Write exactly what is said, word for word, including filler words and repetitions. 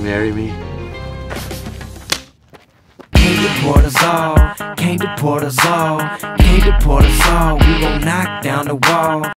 marry me? Can't deport us all, can't deport us all, can't deport us all. We gon' knock down the wall.